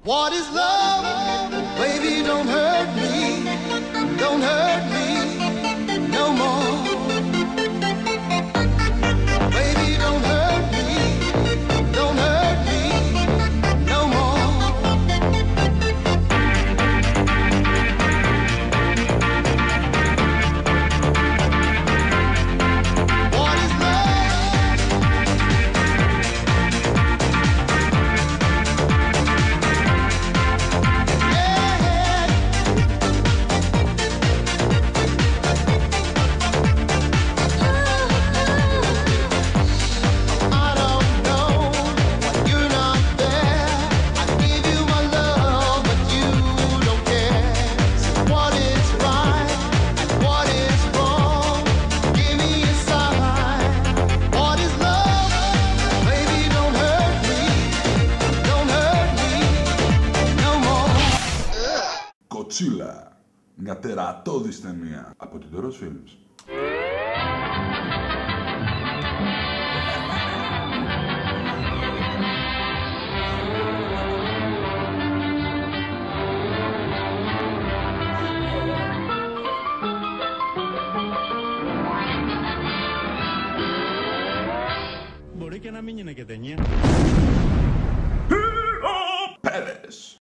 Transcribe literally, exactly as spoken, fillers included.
What is love? Baby, don't hurt me. Don't hurt me no more. Baby, don't hurt me. Don't hurt me no more. What is love? Yeah. I don't know why you're not there. I give you my love, but you don't care. So what is right and what is wrong? Give me a sign. What is love? Baby, don't hurt me. Don't hurt me no more. Godzilla. Μια τερατώδης ταινία από την Toros Films. Μπορεί και να μην είναι και ταινία. Πέρες.